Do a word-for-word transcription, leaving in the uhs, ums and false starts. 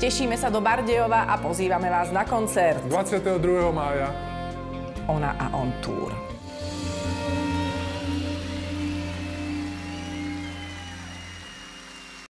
Tešíme sa do Bardejova a pozývame vás na koncert. dvadsiateho druhého mája. Ona a on tour.